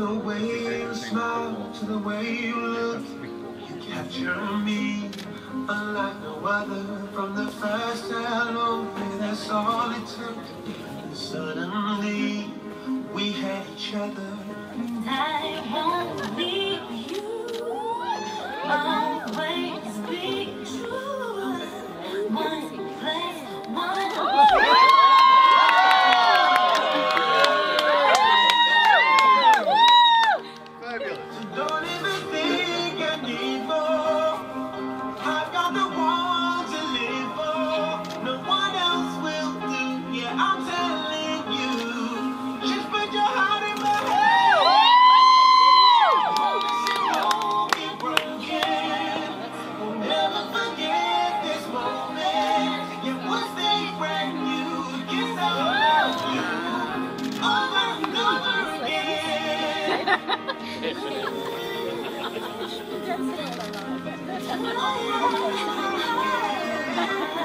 the way you smile, to the way you look, you capture me unlike no other. From the first hello, that's all it took. And suddenly, we had each other. And I won't leave you, always be true. One place, one don't even think I need more. I've got the one to live for. No one else will do. Yeah, I'm telling you. Just put your heart in my hand. Promise it won't be broken. We'll never forget this moment. Yeah, we'll stay brand new. Guess I'll love you over and over again.